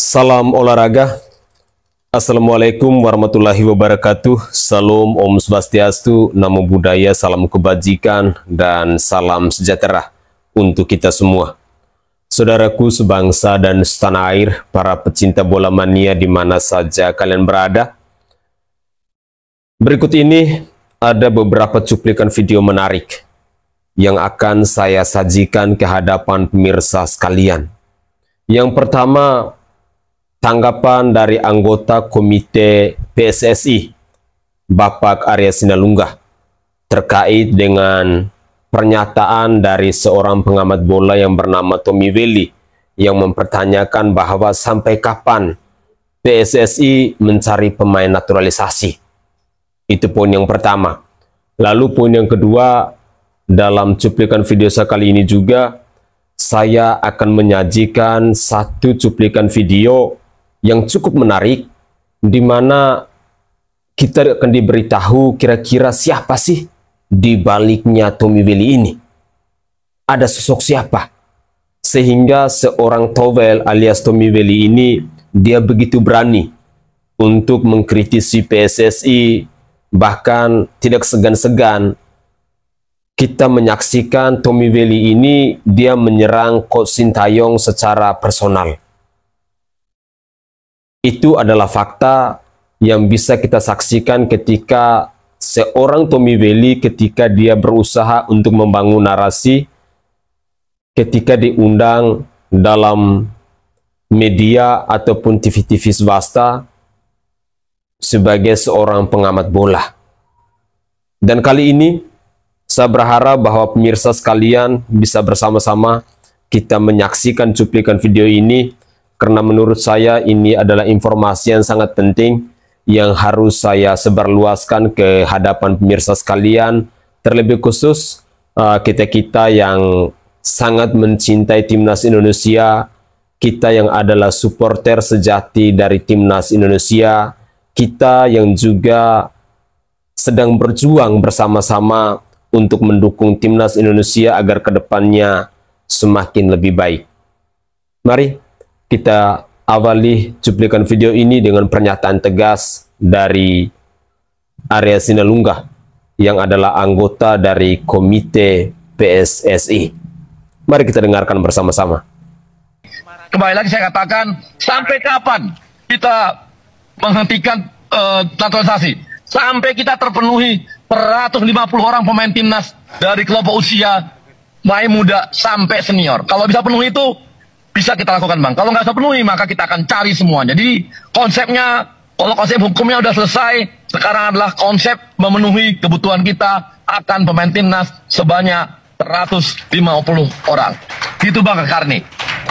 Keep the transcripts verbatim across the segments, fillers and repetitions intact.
Salam olahraga. Assalamualaikum warahmatullahi wabarakatuh. Salam Om Swastiastu, Namo Buddhaya, salam kebajikan, dan salam sejahtera untuk kita semua. Saudaraku sebangsa dan setanah air, para pecinta bola mania di mana saja kalian berada. Berikut ini ada beberapa cuplikan video menarik yang akan saya sajikan ke hadapan pemirsa sekalian. Yang pertama, tanggapan dari anggota Komite P S S I, Bapak Arya Sinalungga, terkait dengan pernyataan dari seorang pengamat bola yang bernama Tommy Welly yang mempertanyakan bahwa sampai kapan P S S I mencari pemain naturalisasi. Itu poin yang pertama. Lalu poin yang kedua, dalam cuplikan video saya kali ini juga, saya akan menyajikan satu cuplikan video yang cukup menarik, di mana kita akan diberitahu kira-kira siapa sih di baliknya Tommy Welly ini. Ada sosok siapa? Sehingga seorang Towel alias Tommy Welly ini, dia begitu berani untuk mengkritisi P S S I, bahkan tidak segan-segan. Kita menyaksikan Tommy Welly ini, dia menyerang Coach Sintayong secara personal. Itu adalah fakta yang bisa kita saksikan ketika seorang Tommy Welly, ketika dia berusaha untuk membangun narasi, ketika diundang dalam media ataupun T V-T V swasta sebagai seorang pengamat bola. Dan kali ini saya berharap bahwa pemirsa sekalian bisa bersama-sama kita menyaksikan cuplikan video ini, karena menurut saya ini adalah informasi yang sangat penting yang harus saya sebarluaskan ke hadapan pemirsa sekalian, terlebih khusus kita-kita uh, yang sangat mencintai Timnas Indonesia, kita yang adalah supporter sejati dari Timnas Indonesia, kita yang juga sedang berjuang bersama-sama untuk mendukung Timnas Indonesia agar kedepannya semakin lebih baik. Mari kita awali cuplikan video ini dengan pernyataan tegas dari Arya Sinalungga yang adalah anggota dari Komite P S S I. Mari kita dengarkan bersama-sama. Kembali lagi saya katakan, sampai kapan kita menghentikan uh, naturalisasi? Sampai kita terpenuhi seratus lima puluh orang pemain timnas dari kelompok usia mulai muda sampai senior. Kalau bisa penuhi itu, bisa kita lakukan, Bang. Kalau nggak bisa penuhi, maka kita akan cari semuanya. Jadi konsepnya, kalau konsep hukumnya udah selesai, sekarang adalah konsep memenuhi kebutuhan kita akan pemain timnas sebanyak seratus lima puluh orang. Gitu, Bang Karni.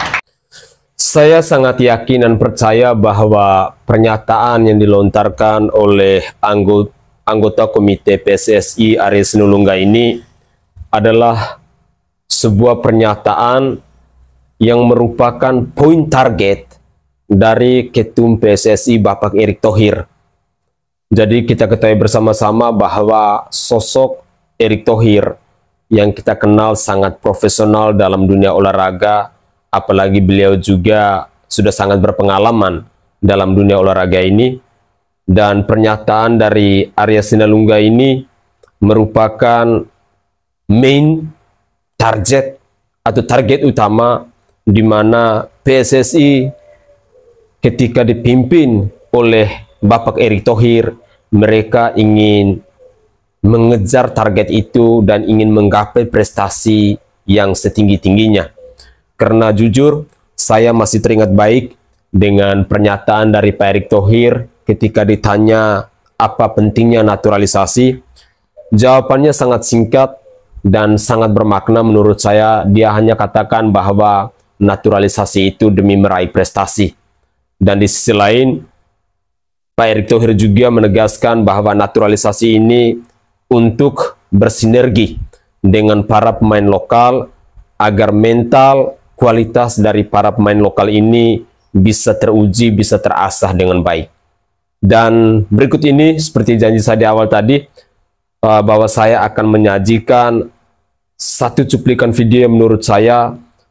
Saya sangat yakin dan percaya bahwa pernyataan yang dilontarkan oleh anggota, anggota Komite P S S I Arya Sinalungga ini adalah sebuah pernyataan yang merupakan poin target dari Ketum P S S I Bapak Erick Thohir. Jadi kita ketahui bersama-sama bahwa sosok Erick Thohir yang kita kenal sangat profesional dalam dunia olahraga, apalagi beliau juga sudah sangat berpengalaman dalam dunia olahraga ini. Dan pernyataan dari Arya Sinalungga ini merupakan main target atau target utama di mana P S S I ketika dipimpin oleh Bapak Erick Thohir, mereka ingin mengejar target itu dan ingin menggapai prestasi yang setinggi-tingginya. Karena jujur, saya masih teringat baik dengan pernyataan dari Pak Erick Thohir ketika ditanya apa pentingnya naturalisasi. Jawabannya sangat singkat dan sangat bermakna menurut saya. Dia hanya katakan bahwa naturalisasi itu demi meraih prestasi. Dan di sisi lain, Pak Erick Thohir juga menegaskan bahwa naturalisasi ini untuk bersinergi dengan para pemain lokal agar mental, kualitas dari para pemain lokal ini bisa teruji, bisa terasah dengan baik. Dan berikut ini, seperti janji saya di awal tadi, bahwa saya akan menyajikan satu cuplikan video yang menurut saya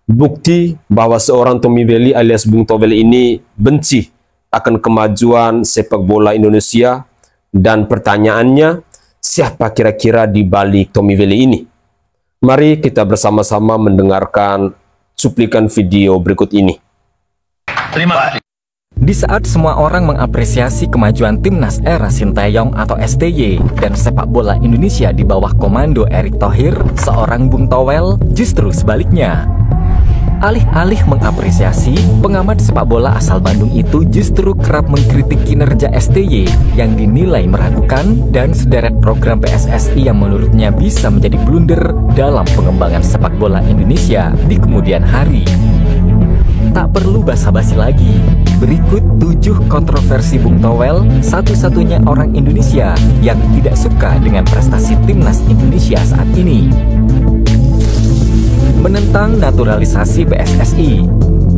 bukti bahwa seorang Tommy Welly alias Bung Towel ini benci akan kemajuan sepak bola Indonesia. Dan pertanyaannya, siapa kira-kira di balik Tommy Welly ini? Mari kita bersama-sama mendengarkan cuplikan video berikut ini. Terima kasih. Di saat semua orang mengapresiasi kemajuan timnas era Sinteyong atau S T Y dan sepak bola Indonesia di bawah komando Erick Thohir, seorang Bung Towel justru sebaliknya. Alih-alih mengapresiasi, pengamat sepak bola asal Bandung itu justru kerap mengkritik kinerja S T Y yang dinilai meragukan dan sederet program P S S I yang menurutnya bisa menjadi blunder dalam pengembangan sepak bola Indonesia di kemudian hari. Tak perlu basa-basi lagi, berikut tujuh kontroversi Bung Towel, satu-satunya orang Indonesia yang tidak suka dengan prestasi timnas Indonesia saat ini. Menentang naturalisasi P S S I.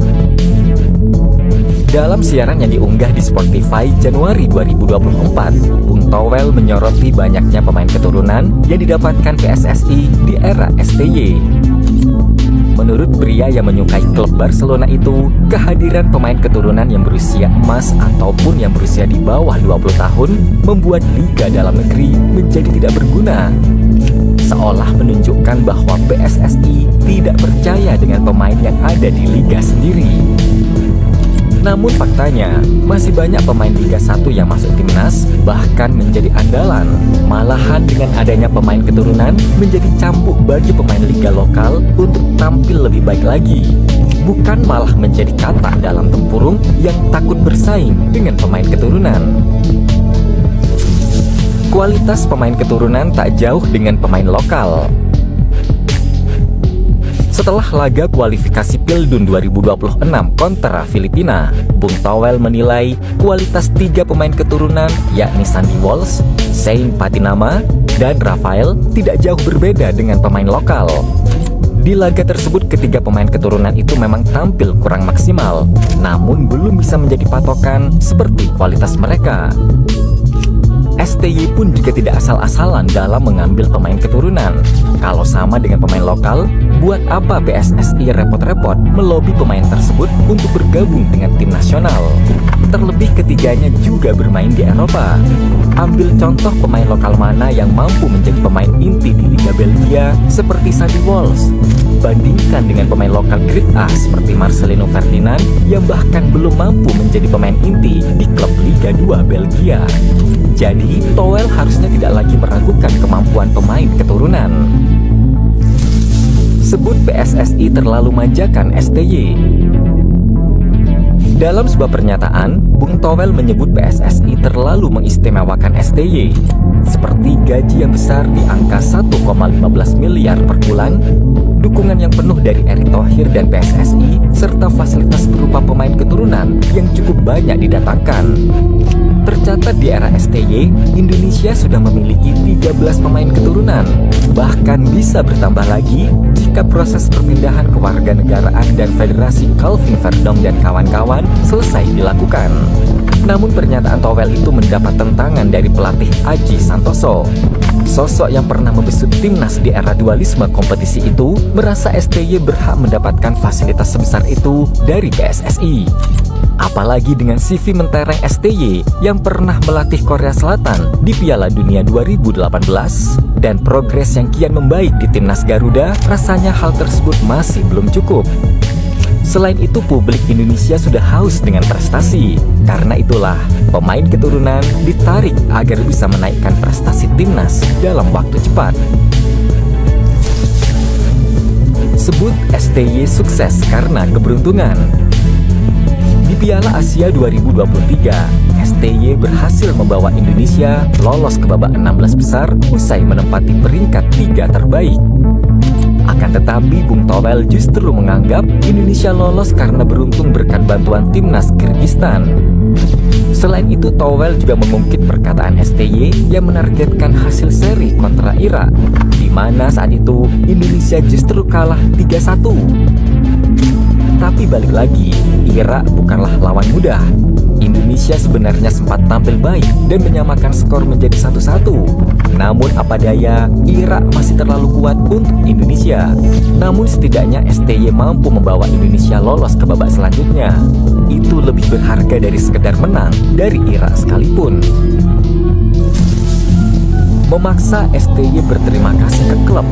Dalam siaran yang diunggah di Spotify Januari dua ribu dua puluh empat, Bung Towel menyoroti banyaknya pemain keturunan yang didapatkan P S S I di era S T Y. Menurut pria yang menyukai klub Barcelona itu, kehadiran pemain keturunan yang berusia emas ataupun yang berusia di bawah dua puluh tahun membuat liga dalam negeri menjadi tidak berguna. Seolah menunjukkan bahwa P S S I tidak percaya dengan pemain yang ada di liga sendiri. Namun faktanya, masih banyak pemain Liga satu yang masuk timnas, bahkan menjadi andalan. Malahan dengan adanya pemain keturunan, menjadi cambuk bagi pemain Liga lokal untuk tampil lebih baik lagi. Bukan malah menjadi kata dalam tempurung yang takut bersaing dengan pemain keturunan. Kualitas pemain keturunan tak jauh dengan pemain lokal. Setelah laga kualifikasi Pildun dua ribu dua puluh enam kontra Filipina, Bung Towel menilai kualitas tiga pemain keturunan yakni Sandy Walsh, Shane Patinama, dan Rafael tidak jauh berbeda dengan pemain lokal. Di laga tersebut ketiga pemain keturunan itu memang tampil kurang maksimal, namun belum bisa menjadi patokan seperti kualitas mereka. S T Y pun juga tidak asal-asalan dalam mengambil pemain keturunan. Kalau sama dengan pemain lokal, buat apa P S S I repot-repot melobi pemain tersebut untuk bergabung dengan tim nasional? Terlebih ketiganya juga bermain di Eropa. Ambil contoh pemain lokal mana yang mampu menjadi pemain inti di Liga Belgia seperti Sandy Walsh. Bandingkan dengan pemain lokal Grade A seperti Marcelino Ferdinand yang bahkan belum mampu menjadi pemain inti di klub Liga dua Belgia. Jadi, Towel harusnya tidak lagi meragukan kemampuan pemain keturunan. Sebut P S S I terlalu manjakan S T Y. Dalam sebuah pernyataan, Bung Towel menyebut P S S I terlalu mengistimewakan S T Y, seperti gaji yang besar di angka satu koma lima belas miliar per bulan, dukungan yang penuh dari Erick Thohir dan P S S I, serta fasilitas berupa pemain keturunan yang cukup banyak didatangkan. Tercatat di era S T Y, Indonesia sudah memiliki tiga belas pemain keturunan. Bahkan bisa bertambah lagi jika proses perpindahan kewarganegaraan dan federasi Calvin Verdong dan kawan-kawan selesai dilakukan. Namun pernyataan Towel itu mendapat tentangan dari pelatih Aji Santoso. Sosok yang pernah membesut timnas di era dualisme kompetisi itu merasa S T Y berhak mendapatkan fasilitas sebesar itu dari P S S I. Apalagi dengan C V mentereng S T Y yang pernah melatih Korea Selatan di Piala Dunia dua ribu delapan belas dan progres yang kian membaik di timnas Garuda, rasanya hal tersebut masih belum cukup. Selain itu, publik Indonesia sudah haus dengan prestasi. Karena itulah, pemain keturunan ditarik agar bisa menaikkan prestasi timnas dalam waktu cepat. Sebut S T Y sukses karena keberuntungan. Di Piala Asia dua ribu dua puluh tiga, S T Y berhasil membawa Indonesia lolos ke babak enam belas besar usai menempati peringkat tiga terbaik. Akan tetapi, Bung Towel justru menganggap Indonesia lolos karena beruntung berkat bantuan timnas Kyrgyzstan. Selain itu, Towel juga mengungkit perkataan S T Y yang menargetkan hasil seri kontra Irak, di mana saat itu Indonesia justru kalah tiga satu. Tapi balik lagi, Irak bukanlah lawan mudah. Indonesia Indonesia sebenarnya sempat tampil baik dan menyamakan skor menjadi satu satu. Namun apa daya, Irak masih terlalu kuat untuk Indonesia. Namun setidaknya S T Y mampu membawa Indonesia lolos ke babak selanjutnya. Itu lebih berharga dari sekedar menang dari Irak sekalipun. Memaksa S T Y berterima kasih ke klub.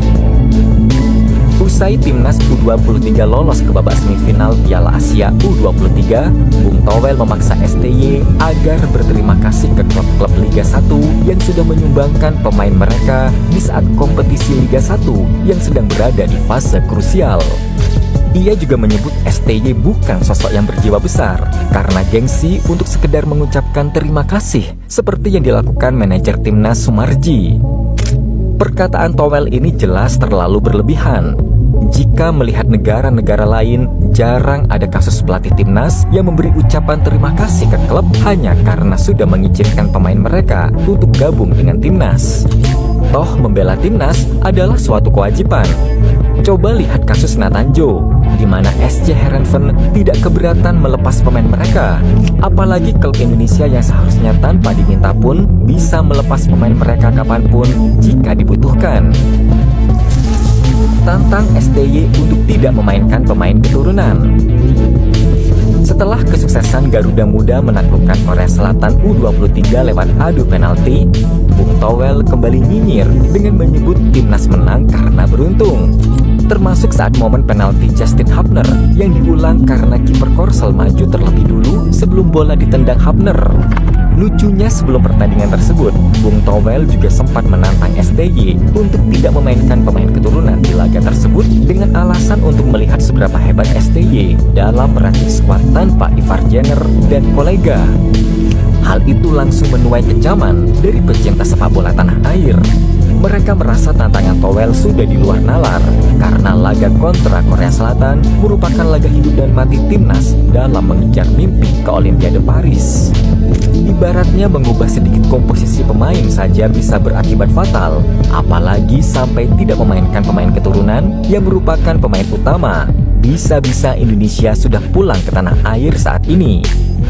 Usai timnas U dua puluh tiga lolos ke babak semifinal Piala Asia U dua puluh tiga, Bung Towel memaksa S T Y agar berterima kasih ke klub-klub Liga satu yang sudah menyumbangkan pemain mereka di saat kompetisi Liga satu yang sedang berada di fase krusial. Ia juga menyebut S T Y bukan sosok yang berjiwa besar karena gengsi untuk sekedar mengucapkan terima kasih seperti yang dilakukan manajer timnas Sumarji. Perkataan Towel ini jelas terlalu berlebihan. Jika melihat negara-negara lain, jarang ada kasus pelatih timnas yang memberi ucapan terima kasih ke klub hanya karena sudah mengizinkan pemain mereka untuk gabung dengan timnas. Toh membela timnas adalah suatu kewajiban. Coba lihat kasus Nathan Joe, di mana S C Heerenveen tidak keberatan melepas pemain mereka. Apalagi klub Indonesia yang seharusnya tanpa diminta pun bisa melepas pemain mereka kapanpun jika dibutuhkan. Tantang S T Y untuk tidak memainkan pemain keturunan. Setelah kesuksesan Garuda Muda menaklukkan Korea Selatan U dua puluh tiga lewat adu penalti, Bung Towel kembali nyinyir dengan menyebut timnas menang karena beruntung. Termasuk saat momen penalti Justin Hubner yang diulang karena kiper Korsel maju terlebih dulu sebelum bola ditendang Hubner. Lucunya sebelum pertandingan tersebut, Bung Towel juga sempat menantang S T Y untuk tidak memainkan pemain keturunan di laga tersebut dengan alasan untuk melihat seberapa hebat S T Y dalam merakit skuad tanpa Ivar Jenner dan kolega. Hal itu langsung menuai kecaman dari pecinta sepak bola tanah air. Mereka merasa tantangan Towel sudah di luar nalar karena laga kontra Korea Selatan merupakan laga hidup dan mati timnas dalam mengejar mimpi ke Olimpiade Paris. Ibaratnya mengubah sedikit komposisi pemain saja bisa berakibat fatal, apalagi sampai tidak memainkan pemain keturunan yang merupakan pemain utama. Bisa-bisa Indonesia sudah pulang ke tanah air saat ini.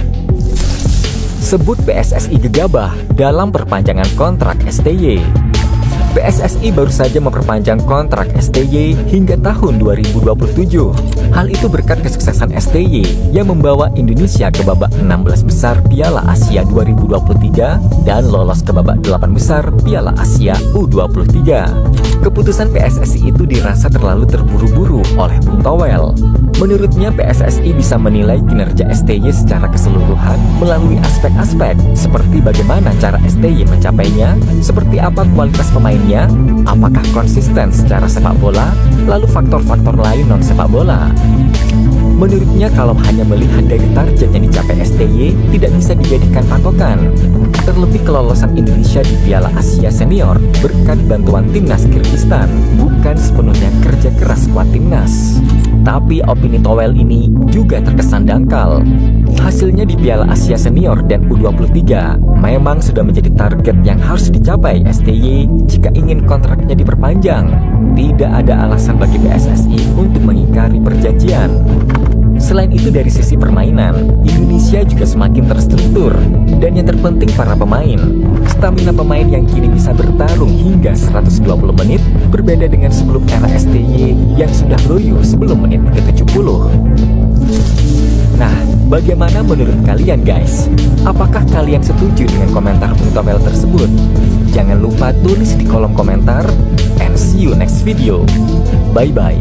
Sebut P S S I gegabah dalam perpanjangan kontrak S T Y. P S S I baru saja memperpanjang kontrak S T Y hingga tahun dua ribu dua puluh tujuh. Hal itu berkat kesuksesan S T Y yang membawa Indonesia ke babak enam belas besar Piala Asia dua ribu dua puluh tiga dan lolos ke babak delapan besar Piala Asia U dua puluh tiga. Keputusan P S S I itu dirasa terlalu terburu-buru oleh Bung Towel. Menurutnya P S S I bisa menilai kinerja S T Y secara keseluruhan melalui aspek-aspek seperti bagaimana cara S T Y mencapainya, seperti apa kualitas pemainnya, apakah konsisten secara sepak bola, lalu faktor-faktor lain non sepak bola. Menurutnya kalau hanya melihat dari target yang dicapai S T Y tidak bisa dijadikan patokan. Terlebih kelolosan Indonesia di Piala Asia Senior berkat bantuan timnas Kyrgyzstan, bukan sepenuhnya kerja keras skuad timnas. Tapi opini Towel ini juga terkesan dangkal. Hasilnya di Piala Asia Senior dan U dua puluh tiga memang sudah menjadi target yang harus dicapai S T Y jika ingin kontraknya diperpanjang. Tidak ada alasan bagi P S S I untuk mengingkari perjanjian. Selain itu dari sisi permainan, Indonesia juga semakin terstruktur. Dan yang terpenting para pemain. Stamina pemain yang kini bisa bertarung hingga seratus dua puluh menit berbeda dengan sebelum era S T Y yang sudah loyo sebelum menit ke tujuh puluh. Nah, bagaimana menurut kalian guys? Apakah kalian setuju dengan komentar Bung Towel tersebut? Jangan lupa tulis di kolom komentar. And see you next video. Bye-bye.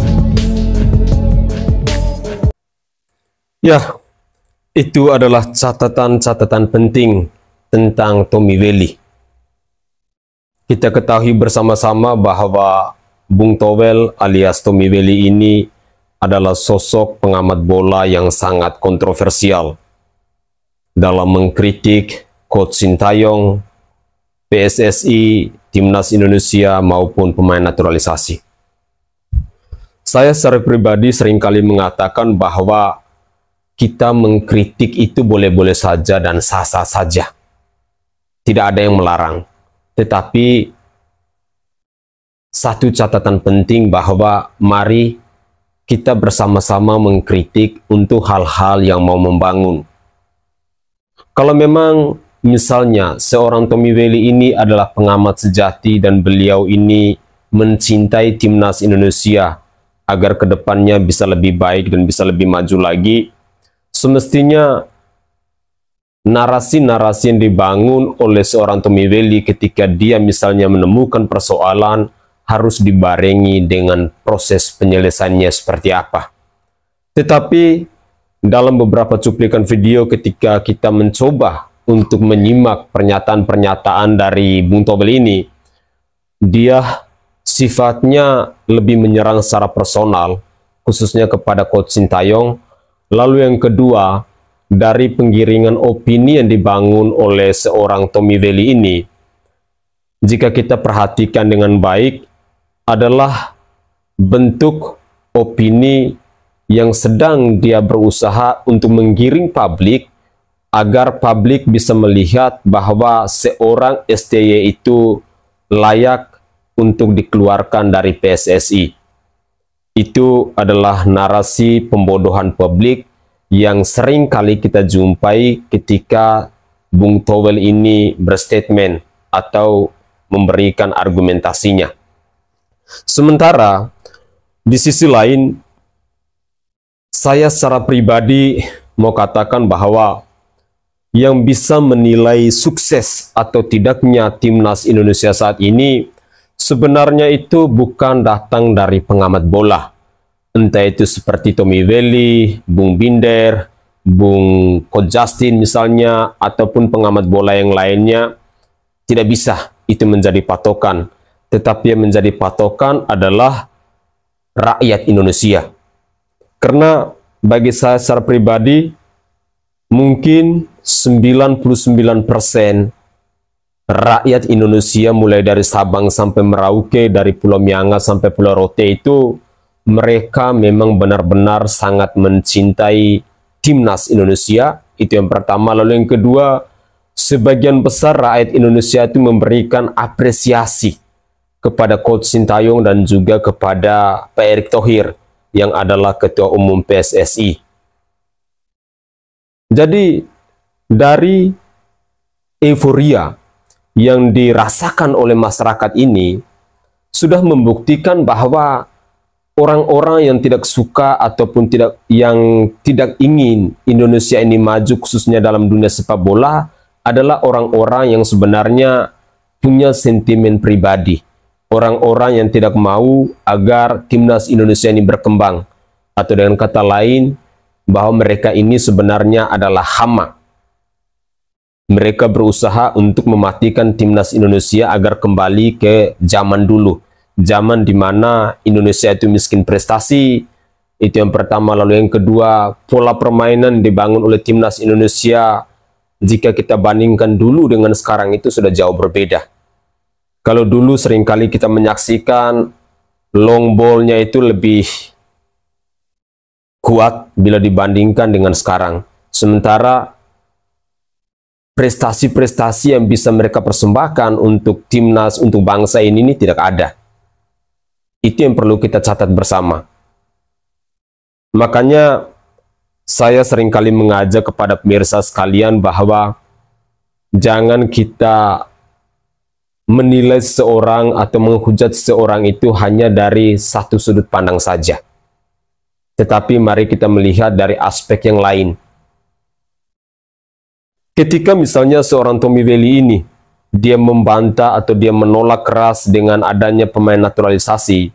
Ya, itu adalah catatan-catatan penting tentang Tommy Welly. Kita ketahui bersama-sama bahwa Bung Towel alias Tommy Welly ini adalah sosok pengamat bola yang sangat kontroversial dalam mengkritik Coach Sintayong, P S S I, Timnas Indonesia maupun pemain naturalisasi. Saya secara pribadi seringkali mengatakan bahwa kita mengkritik itu boleh-boleh saja dan sah-sah saja. Tidak ada yang melarang. Tetapi satu catatan penting bahwa mari kita bersama-sama mengkritik untuk hal-hal yang mau membangun. Kalau memang misalnya seorang Tommy Welly ini adalah pengamat sejati dan beliau ini mencintai timnas Indonesia agar kedepannya bisa lebih baik dan bisa lebih maju lagi, semestinya narasi-narasi yang dibangun oleh seorang Tommy Welly ketika dia misalnya menemukan persoalan harus dibarengi dengan proses penyelesaiannya seperti apa. Tetapi dalam beberapa cuplikan video ketika kita mencoba untuk menyimak pernyataan-pernyataan dari Bung Tobel ini, dia sifatnya lebih menyerang secara personal, khususnya kepada Coach Sintayong. Lalu yang kedua, dari penggiringan opini yang dibangun oleh seorang Tommy Welly ini, jika kita perhatikan dengan baik, adalah bentuk opini yang sedang dia berusaha untuk menggiring publik agar publik bisa melihat bahwa seorang S T Y itu layak untuk dikeluarkan dari P S S I. Itu adalah narasi pembodohan publik yang sering kali kita jumpai ketika Bung Towel ini berstatement atau memberikan argumentasinya. Sementara di sisi lain, saya secara pribadi mau katakan bahwa yang bisa menilai sukses atau tidaknya timnas Indonesia saat ini sebenarnya itu bukan datang dari pengamat bola. Entah itu seperti Tommy Welly, Bung Binder, Bung Coach Justin misalnya, ataupun pengamat bola yang lainnya. Tidak bisa itu menjadi patokan. Tetapi yang menjadi patokan adalah rakyat Indonesia. Karena bagi saya secara pribadi, mungkin sembilan puluh sembilan persen rakyat Indonesia mulai dari Sabang sampai Merauke, dari Pulau Mianga sampai Pulau Rote itu, mereka memang benar-benar sangat mencintai timnas Indonesia. Itu yang pertama. Lalu yang kedua, sebagian besar rakyat Indonesia itu memberikan apresiasi kepada Coach Sintayong dan juga kepada Pak Erick Thohir yang adalah Ketua Umum P S S I. Jadi dari euforia yang dirasakan oleh masyarakat ini sudah membuktikan bahwa orang-orang yang tidak suka ataupun tidak yang tidak ingin Indonesia ini maju khususnya dalam dunia sepak bola adalah orang-orang yang sebenarnya punya sentimen pribadi. Orang-orang yang tidak mau agar timnas Indonesia ini berkembang. Atau dengan kata lain, bahwa mereka ini sebenarnya adalah hama. Mereka berusaha untuk mematikan timnas Indonesia agar kembali ke zaman dulu. Zaman di mana Indonesia itu miskin prestasi. Itu yang pertama. Lalu yang kedua, pola permainan dibangun oleh timnas Indonesia, jika kita bandingkan dulu dengan sekarang itu sudah jauh berbeda. Kalau dulu seringkali kita menyaksikan long ball-nya itu lebih kuat bila dibandingkan dengan sekarang. Sementara prestasi-prestasi yang bisa mereka persembahkan untuk timnas, untuk bangsa ini, ini tidak ada. Itu yang perlu kita catat bersama. Makanya saya seringkali mengajak kepada pemirsa sekalian bahwa jangan kita menilai seseorang atau menghujat seseorang itu hanya dari satu sudut pandang saja. Tetapi mari kita melihat dari aspek yang lain. Ketika misalnya seorang Tommy Welly ini, dia membantah atau dia menolak keras dengan adanya pemain naturalisasi,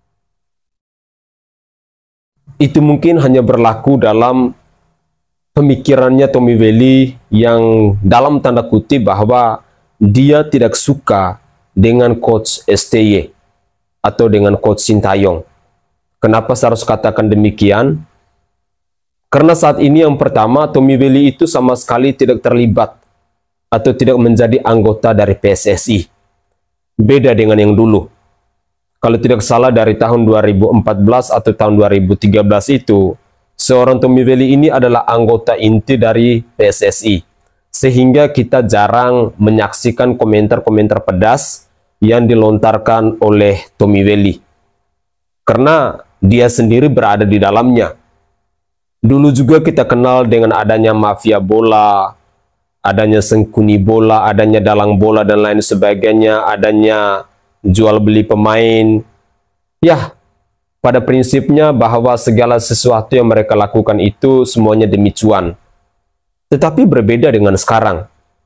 itu mungkin hanya berlaku dalam pemikirannya Tommy Welly yang dalam tanda kutip bahwa dia tidak suka dengan Coach S T Y atau dengan Coach Sintayong. Kenapa saya harus katakan demikian? Karena saat ini yang pertama, Tommy Welly itu sama sekali tidak terlibat atau tidak menjadi anggota dari P S S I. Beda dengan yang dulu. Kalau tidak salah dari tahun dua ribu empat belas atau tahun dua ribu tiga belas itu, seorang Tommy Welly ini adalah anggota inti dari P S S I. Sehingga kita jarang menyaksikan komentar-komentar pedas yang dilontarkan oleh Tommy Welly. Karena dia sendiri berada di dalamnya. Dulu juga kita kenal dengan adanya mafia bola, adanya sengkuni bola, adanya dalang bola dan lain sebagainya, adanya jual beli pemain. Ya, pada prinsipnya bahwa segala sesuatu yang mereka lakukan itu semuanya demi cuan. Tetapi berbeda dengan sekarang.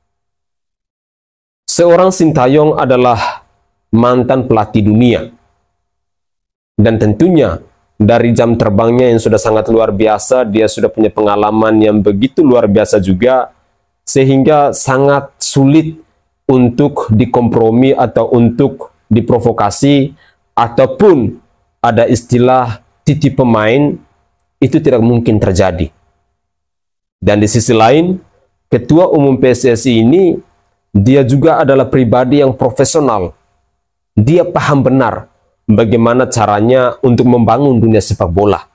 Seorang Sintayong adalah mantan pelatih dunia. Dan tentunya dari jam terbangnya yang sudah sangat luar biasa, dia sudah punya pengalaman yang begitu luar biasa juga, sehingga sangat sulit untuk dikompromi atau untuk diprovokasi, ataupun ada istilah titip pemain, itu tidak mungkin terjadi. Dan di sisi lain, Ketua Umum P S S I ini, dia juga adalah pribadi yang profesional. Dia paham benar bagaimana caranya untuk membangun dunia sepak bola.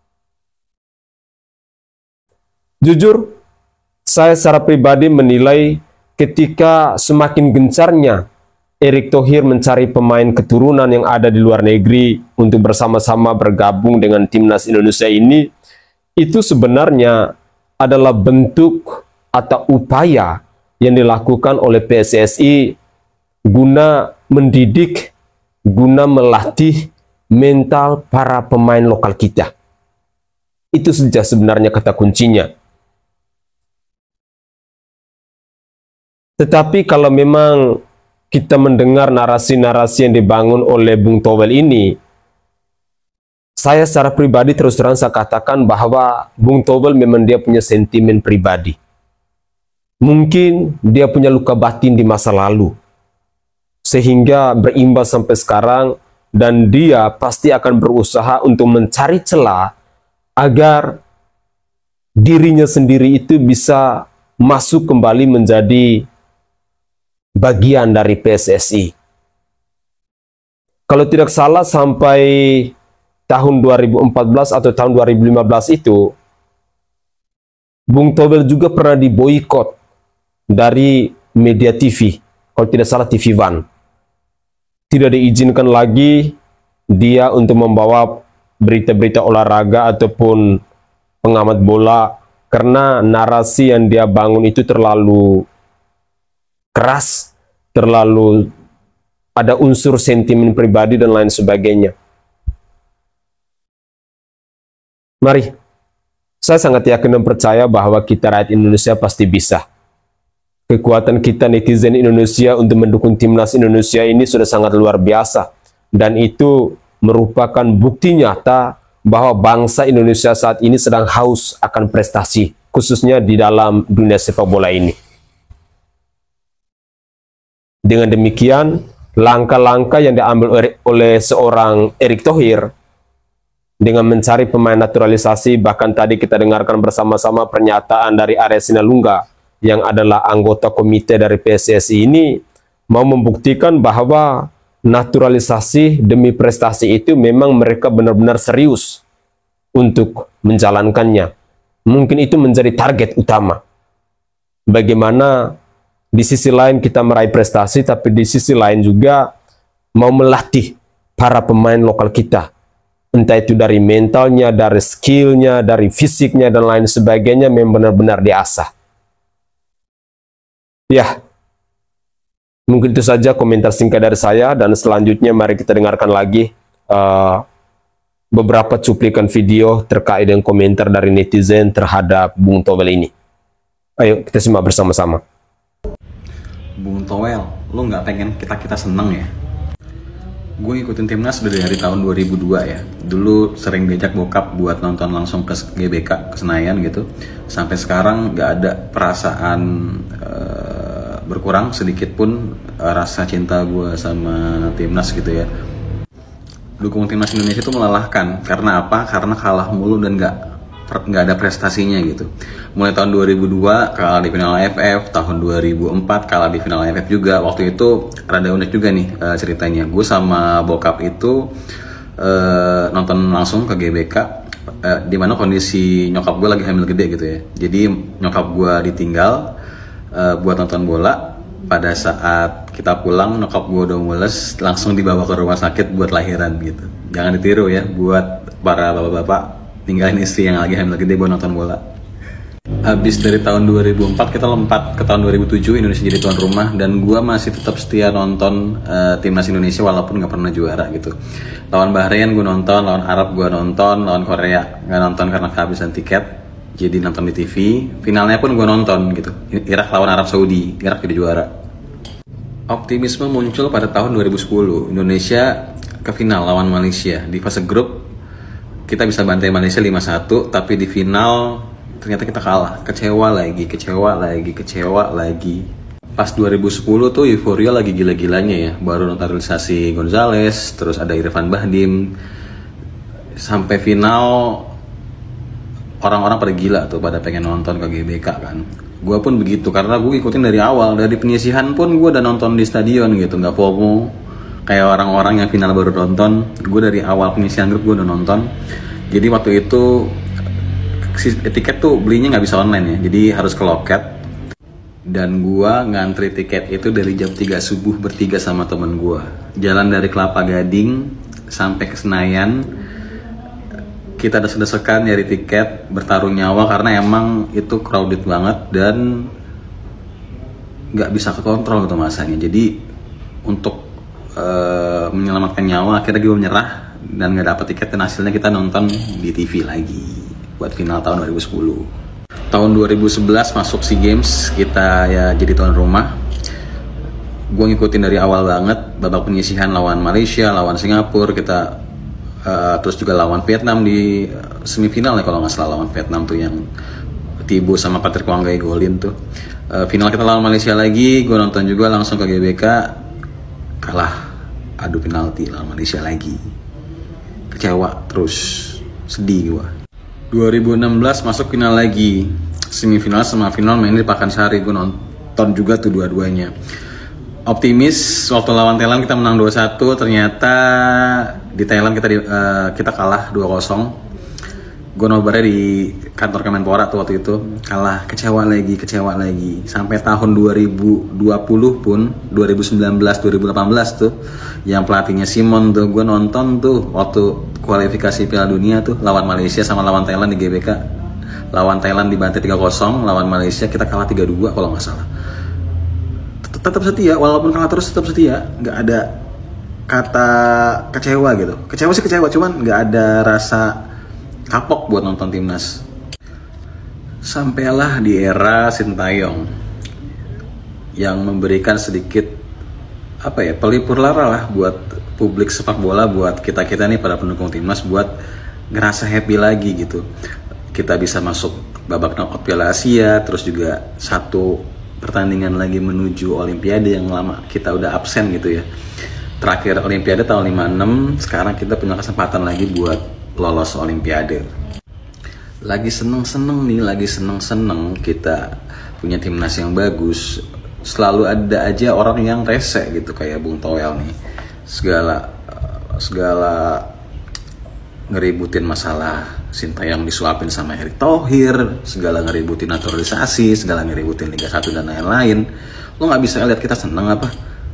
Jujur, saya secara pribadi menilai ketika semakin gencarnya Erick Thohir mencari pemain keturunan yang ada di luar negeri untuk bersama-sama bergabung dengan timnas Indonesia ini, itu sebenarnya adalah bentuk atau upaya yang dilakukan oleh P S S I guna mendidik, guna melatih mental para pemain lokal kita. Itu saja sebenarnya kata kuncinya. Tetapi kalau memang kita mendengar narasi-narasi yang dibangun oleh Bung Towel ini, saya secara pribadi terus terang saya katakan bahwa Bung Towel memang dia punya sentimen pribadi. Mungkin dia punya luka batin di masa lalu, sehingga berimbas sampai sekarang, dan dia pasti akan berusaha untuk mencari celah agar dirinya sendiri itu bisa masuk kembali menjadi bagian dari P S S I. Kalau tidak salah sampai tahun dua ribu empat belas atau tahun dua ribu lima belas itu, Bung Towel juga pernah diboikot dari media T V, kalau tidak salah T V One. Tidak diizinkan lagi dia untuk membawa berita-berita olahraga ataupun pengamat bola, karena narasi yang dia bangun itu terlalu keras, terlalu ada unsur sentimen pribadi dan lain sebagainya. Mari, saya sangat yakin dan percaya bahwa kita rakyat Indonesia pasti bisa. Kekuatan kita netizen Indonesia untuk mendukung timnas Indonesia ini sudah sangat luar biasa, dan itu merupakan bukti nyata bahwa bangsa Indonesia saat ini sedang haus akan prestasi, khususnya di dalam dunia sepak bola ini. Dengan demikian, langkah-langkah yang diambil oleh seorang Erick Thohir dengan mencari pemain naturalisasi, bahkan tadi kita dengarkan bersama-sama pernyataan dari Arya Sinulinga yang adalah anggota komite dari P S S I ini, mau membuktikan bahwa naturalisasi demi prestasi itu memang mereka benar-benar serius untuk menjalankannya. Mungkin itu menjadi target utama. Bagaimana di sisi lain kita meraih prestasi, tapi di sisi lain juga mau melatih para pemain lokal kita. Entah itu dari mentalnya, dari skillnya, dari fisiknya, dan lain sebagainya, memang benar-benar diasah. Ya, mungkin itu saja komentar singkat dari saya, dan selanjutnya mari kita dengarkan lagi uh, beberapa cuplikan video terkait dengan komentar dari netizen terhadap Bung Towel ini. Ayo kita simak bersama-sama. Bung Towel, lo nggak pengen kita-kita seneng ya? Gue ngikutin timnas udah dari tahun dua ribu dua ya. Dulu sering diajak bokap buat nonton langsung ke G B K, ke Senayan gitu. Sampai sekarang nggak ada perasaan uh, berkurang sedikit pun uh, rasa cinta gue sama timnas gitu ya. Dukung timnas Indonesia itu melelahkan. Karena apa? Karena kalah mulu dan nggak nggak ada prestasinya gitu. Mulai tahun dua ribu dua kalah di final A F F, tahun dua ribu empat kalah di final A F F juga. Waktu itu rada unik juga nih uh, ceritanya. Gue sama bokap itu uh, nonton langsung ke G B K, uh, di mana kondisi nyokap gue lagi hamil gede gitu ya. Jadi nyokap gue ditinggal uh, buat nonton bola. Pada saat kita pulang, nyokap gue udah mules, langsung dibawa ke rumah sakit buat lahiran gitu. Jangan ditiru ya buat para bapak-bapak tinggalin istri yang lagi hamil gede buat nonton bola. Habis dari tahun dua ribu empat kita lompat ke tahun dua ribu tujuh, Indonesia jadi tuan rumah, dan gue masih tetap setia nonton uh, timnas Indonesia walaupun nggak pernah juara gitu. Lawan Bahrain gue nonton, lawan Arab gue nonton, lawan Korea nggak nonton karena kehabisan tiket, jadi nonton di T V. Finalnya pun gue nonton gitu. Irak lawan Arab Saudi, Irak jadi juara. Optimisme muncul pada tahun dua ribu sepuluh, Indonesia ke final lawan Malaysia. Di fase grup kita bisa bantai Malaysia lima satu, tapi di final ternyata kita kalah. Kecewa lagi, kecewa lagi, kecewa lagi. Pas dua ribu sepuluh tuh euforia lagi gila-gilanya ya. Baru naturalisasi Gonzales, terus ada Irfan Bahdim. Sampai final orang-orang pada gila tuh, pada pengen nonton ke G B K kan. Gue pun begitu, karena gue ikutin dari awal. Dari penyisihan pun gue udah nonton di stadion gitu, gak FOMO kayak orang-orang yang final baru nonton. Gue dari awal penyisihan grup gue udah nonton. Jadi waktu itu tiket tuh belinya nggak bisa online ya, jadi harus ke loket. Dan gua ngantri tiket itu dari jam tiga subuh bertiga sama temen gua. Jalan dari Kelapa Gading sampai ke Senayan. Kita desek-desekan nyari tiket, bertaruh nyawa karena emang itu crowded banget dan nggak bisa kekontrol gitu masanya. Jadi untuk uh, menyelamatkan nyawa akhirnya gue menyerah dan nggak dapet tiket, dan hasilnya kita nonton di T V lagi buat final tahun dua ribu sepuluh. Tahun dua ribu sebelas masuk SEA Games, kita ya jadi tuan rumah. Gue ngikutin dari awal banget, babak penyisihan lawan Malaysia, lawan Singapura, kita uh, terus juga lawan Vietnam di semifinal ya kalau nggak salah, lawan Vietnam tuh yang Thibaut sama Patrick Wanggai golin tuh. Uh, final kita lawan Malaysia lagi, gue nonton juga langsung ke G B K, kalah adu penalti lawan Malaysia lagi. Kecewa terus, sedih gue. dua ribu enam belas masuk final lagi, semifinal sama final main di Pakansari. Gue nonton juga tuh dua-duanya. Optimis waktu lawan Thailand kita menang dua satu, ternyata di Thailand kita di, uh, kita kalah dua kosong. Gue nobarnya di kantor Kemenpora tuh waktu itu, kalah. Kecewa lagi, kecewa lagi. Sampai tahun dua ribu dua puluh pun, dua ribu sembilan belas, dua ribu delapan belas tuh, yang pelatihnya Simon tuh, gue nonton tuh waktu kualifikasi Piala Dunia tuh, lawan Malaysia sama lawan Thailand di G B K. Lawan Thailand dibantai tiga kosong, lawan Malaysia kita kalah tiga dua kalau nggak salah. Tetap setia, walaupun kalah terus tetap setia. Nggak ada kata kecewa gitu. Kecewa sih kecewa, cuman nggak ada rasa kapok buat nonton timnas. Sampailah di era Sintayong yang memberikan sedikit apa ya, pelipur lara lah buat publik sepak bola, buat kita-kita nih para pendukung timnas, buat ngerasa happy lagi gitu. Kita bisa masuk babak knockout Piala Asia, terus juga satu pertandingan lagi menuju Olimpiade yang lama kita udah absen gitu ya. Terakhir Olimpiade tahun lima enam, sekarang kita punya kesempatan lagi buat lolos Olimpiade. Lagi seneng-seneng nih, lagi seneng-seneng kita punya timnas yang bagus. Selalu ada aja orang yang rese gitu, kayak Bung Toel nih. Segala segala ngeributin masalah Sintayong disuapin sama Erick Thohir, segala ngeributin naturalisasi, segala ngeributin Liga satu dan lain-lain. Lo nggak bisa lihat kita seneng apa?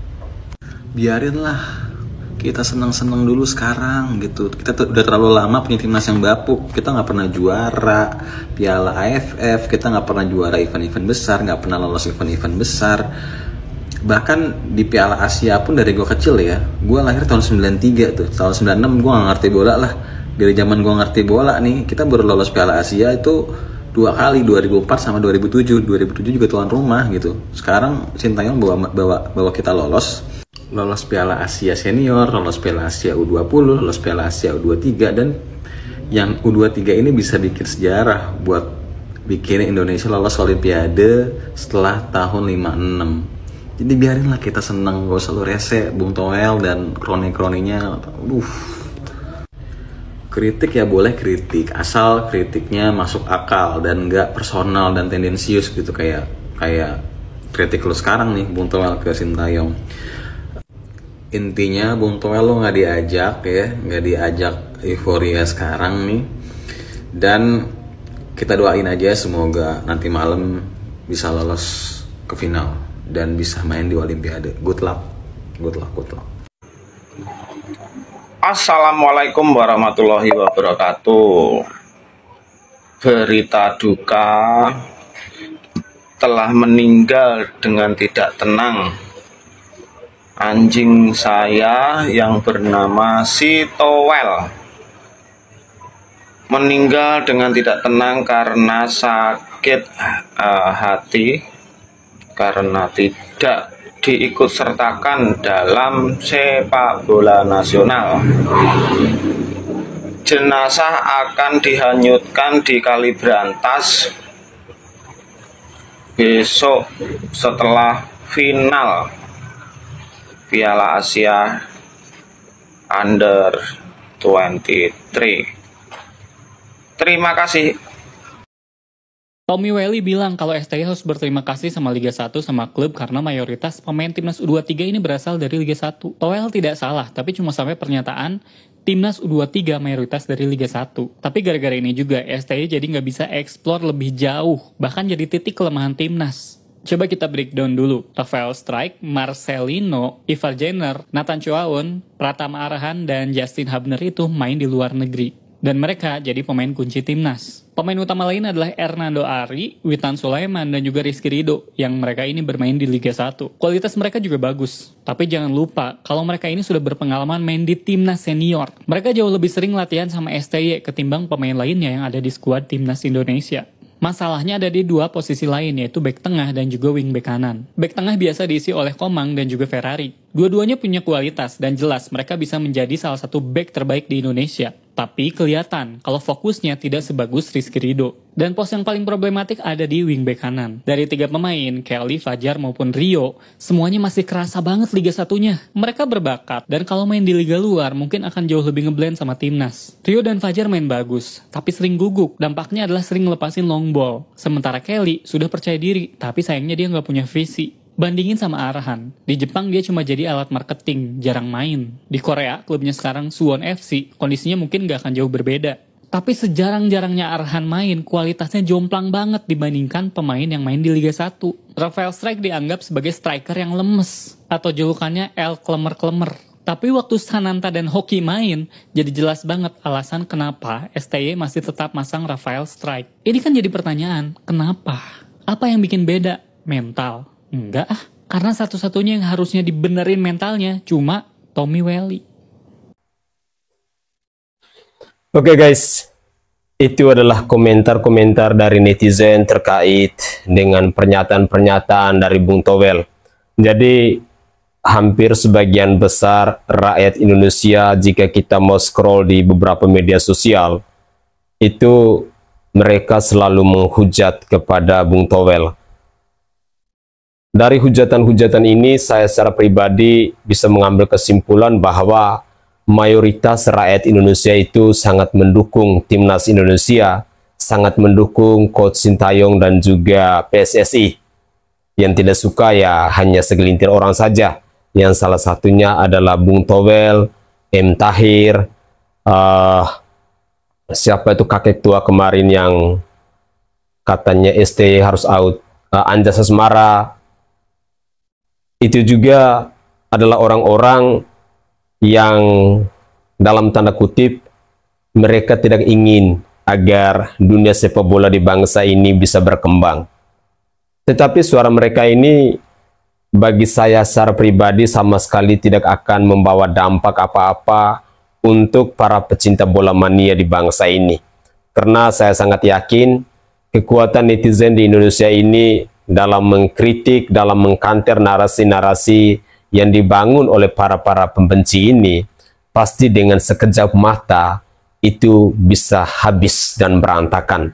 Biarinlah kita senang-senang dulu sekarang gitu. Kita udah terlalu lama punya timnas yang bapuk. Kita nggak pernah juara Piala A F F, kita nggak pernah juara event-event besar, nggak pernah lolos event-event besar. Bahkan di Piala Asia pun dari gue kecil ya, gue lahir tahun sembilan tiga tuh, tahun sembilan enam gue nggak ngerti bola lah. Dari zaman gue ngerti bola nih, kita baru lolos Piala Asia itu dua kali, dua ribu empat sama dua ribu tujuh. dua ribu tujuh juga tuan rumah gitu. Sekarang Sintayong bawa bawa bawa kita lolos. Lolos Piala Asia Senior, lolos Piala Asia U dua puluh, lolos Piala Asia U dua puluh tiga, dan yang U dua puluh tiga ini bisa bikin sejarah buat bikin Indonesia lolos Olimpiade setelah tahun lima enam. Jadi biarinlah kita seneng, gak usah lu rese Bung Toel dan kroni-kroninya. Uh. Kritik ya boleh kritik, asal kritiknya masuk akal dan gak personal dan tendensius gitu, kayak kayak kritik lu sekarang nih Bung Toel ke Sintayong. Intinya Bung Toel lo nggak diajak ya, nggak diajak euforia sekarang nih. Dan kita doain aja semoga nanti malam bisa lolos ke final dan bisa main di Olimpiade. Good luck, good luck, good luck. Assalamualaikum warahmatullahi wabarakatuh. Berita duka telah meninggal dengan tidak tenang. Anjing saya yang bernama si Towel meninggal dengan tidak tenang karena sakit uh, hati karena tidak diikut sertakan dalam sepak bola nasional. Jenazah akan dihanyutkan di Kali Brantas besok setelah final Piala Asia Under dua puluh tiga. Terima kasih. Tommy Welly bilang kalau S T Y harus berterima kasih sama Liga satu sama klub karena mayoritas pemain Timnas U dua puluh tiga ini berasal dari Liga satu. Towel tidak salah, tapi cuma sampai pernyataan Timnas U dua puluh tiga mayoritas dari Liga satu. Tapi gara-gara ini juga S T Y jadi nggak bisa eksplor lebih jauh, bahkan jadi titik kelemahan Timnas. Coba kita breakdown dulu. Rafael Strike, Marcelino, Ivar Jenner, Nathan Choaon, Pratama Arahan, dan Justin Hubner itu main di luar negeri. Dan mereka jadi pemain kunci Timnas. Pemain utama lain adalah Hernando Ari, Witan Sulaiman, dan juga Rizky Ridho, yang mereka ini bermain di Liga satu. Kualitas mereka juga bagus. Tapi jangan lupa, kalau mereka ini sudah berpengalaman main di Timnas senior. Mereka jauh lebih sering latihan sama S T Y ketimbang pemain lainnya yang ada di skuad Timnas Indonesia. Masalahnya ada di dua posisi lain, yaitu bek tengah dan juga wing bek kanan. Bek tengah biasa diisi oleh Komang dan juga Ferrari. Dua-duanya punya kualitas dan jelas mereka bisa menjadi salah satu bek terbaik di Indonesia. Tapi kelihatan kalau fokusnya tidak sebagus Rizky Ridho. Dan pos yang paling problematik ada di wingback kanan. Dari tiga pemain, Kelly, Fajar maupun Rio, semuanya masih kerasa banget Liga satunya. Mereka berbakat, dan kalau main di Liga luar mungkin akan jauh lebih ngeblend sama Timnas. Rio dan Fajar main bagus, tapi sering guguk. Dampaknya adalah sering ngelepasin long ball. Sementara Kelly sudah percaya diri, tapi sayangnya dia nggak punya visi. Bandingin sama Arahan, di Jepang dia cuma jadi alat marketing, jarang main. Di Korea, klubnya sekarang Suwon F C, kondisinya mungkin gak akan jauh berbeda. Tapi sejarang-jarangnya Arahan main, kualitasnya jomplang banget dibandingkan pemain yang main di Liga satu. Rafael Strike dianggap sebagai striker yang lemes, atau julukannya El Klemer-Klemer. Tapi waktu Sananta dan Hoki main, jadi jelas banget alasan kenapa S T Y masih tetap masang Rafael Strike. Ini kan jadi pertanyaan, kenapa? Apa yang bikin beda? Mental? Enggak ah, karena satu-satunya yang harusnya dibenerin mentalnya cuma Tommy Welly. Oke guys, itu adalah komentar-komentar dari netizen terkait dengan pernyataan-pernyataan dari Bung Towel. Jadi hampir sebagian besar rakyat Indonesia, jika kita mau scroll di beberapa media sosial, itu mereka selalu menghujat kepada Bung Towel. Dari hujatan-hujatan ini, saya secara pribadi bisa mengambil kesimpulan bahwa mayoritas rakyat Indonesia itu sangat mendukung Timnas Indonesia, sangat mendukung Coach Sintayong dan juga P S S I. Yang tidak suka ya hanya segelintir orang saja, yang salah satunya adalah Bung Towel, M. Tahir, uh, siapa itu kakek tua kemarin yang katanya S T Y harus out, uh, Anja Sesmara. Itu juga adalah orang-orang yang dalam tanda kutip mereka tidak ingin agar dunia sepak bola di bangsa ini bisa berkembang. Tetapi suara mereka ini bagi saya secara pribadi sama sekali tidak akan membawa dampak apa-apa untuk para pecinta bola mania di bangsa ini. Karena saya sangat yakin kekuatan netizen di Indonesia ini dalam mengkritik, dalam mengkanter narasi-narasi yang dibangun oleh para-para pembenci ini, pasti dengan sekejap mata itu bisa habis dan berantakan.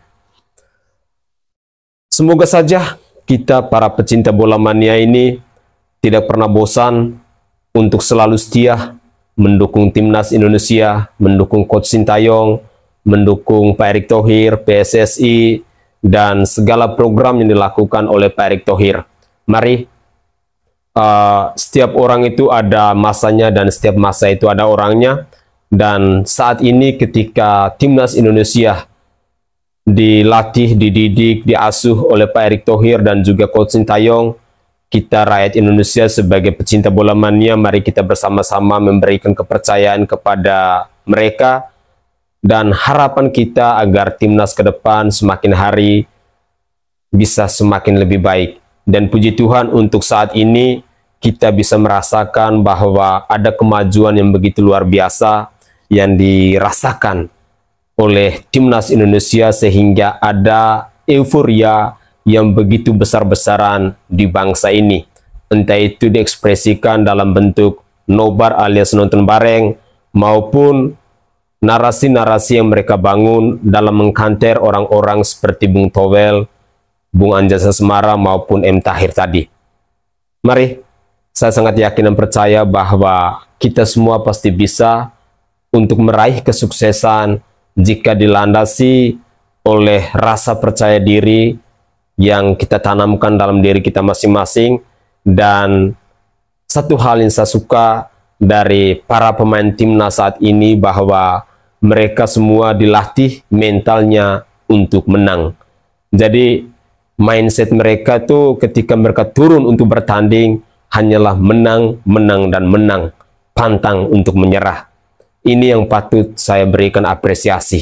Semoga saja kita para pecinta bola mania ini tidak pernah bosan untuk selalu setia mendukung Timnas Indonesia, mendukung Coach Sintayong, mendukung Pak Erick Thohir, P S S I, dan segala program yang dilakukan oleh Pak Erick Thohir. Mari, uh, setiap orang itu ada masanya dan setiap masa itu ada orangnya. Dan saat ini ketika Timnas Indonesia dilatih, dididik, diasuh oleh Pak Erick Thohir dan juga Coach Sintayong, kita rakyat Indonesia sebagai pecinta bola mania, mari kita bersama-sama memberikan kepercayaan kepada mereka. Dan harapan kita agar Timnas ke depan semakin hari bisa semakin lebih baik. Dan puji Tuhan untuk saat ini kita bisa merasakan bahwa ada kemajuan yang begitu luar biasa yang dirasakan oleh Timnas Indonesia, sehingga ada euforia yang begitu besar-besaran di bangsa ini. Entah itu diekspresikan dalam bentuk nobar alias nonton bareng, maupun narasi-narasi yang mereka bangun dalam mengkanter orang-orang seperti Bung Towel, Bung Anjasa Semara, maupun M. Tahir tadi. Mari, saya sangat yakin dan percaya bahwa kita semua pasti bisa untuk meraih kesuksesan jika dilandasi oleh rasa percaya diri yang kita tanamkan dalam diri kita masing-masing. Dan satu hal yang saya suka dari para pemain timnas saat ini, bahwa mereka semua dilatih mentalnya untuk menang. Jadi mindset mereka tuh ketika mereka turun untuk bertanding hanyalah menang, menang, dan menang, pantang untuk menyerah. Ini yang patut saya berikan apresiasi.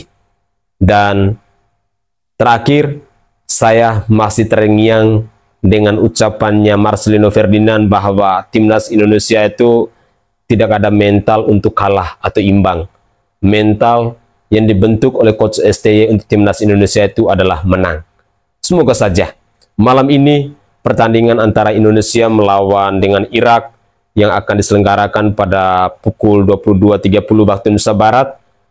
Dan terakhir, saya masih terngiang dengan ucapannya Marcelino Ferdinand bahwa Timnas Indonesia itu tidak ada mental untuk kalah atau imbang. Mental yang dibentuk oleh Coach S T Y untuk Timnas Indonesia itu adalah menang. Semoga saja malam ini pertandingan antara Indonesia melawan dengan Irak yang akan diselenggarakan pada pukul dua puluh dua tiga puluh waktu Indonesia Barat,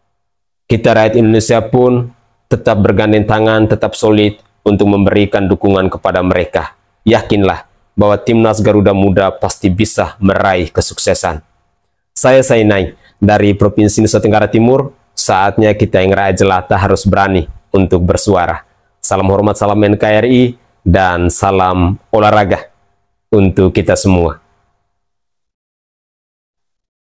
kita rakyat Indonesia pun tetap bergandeng tangan, tetap solid untuk memberikan dukungan kepada mereka. Yakinlah bahwa Timnas Garuda Muda pasti bisa meraih kesuksesan. Saya Sainai dari Provinsi Nusa Tenggara Timur. Saatnya kita yang rakyat jelata harus berani untuk bersuara. Salam hormat, salam N K R I, dan salam olahraga untuk kita semua.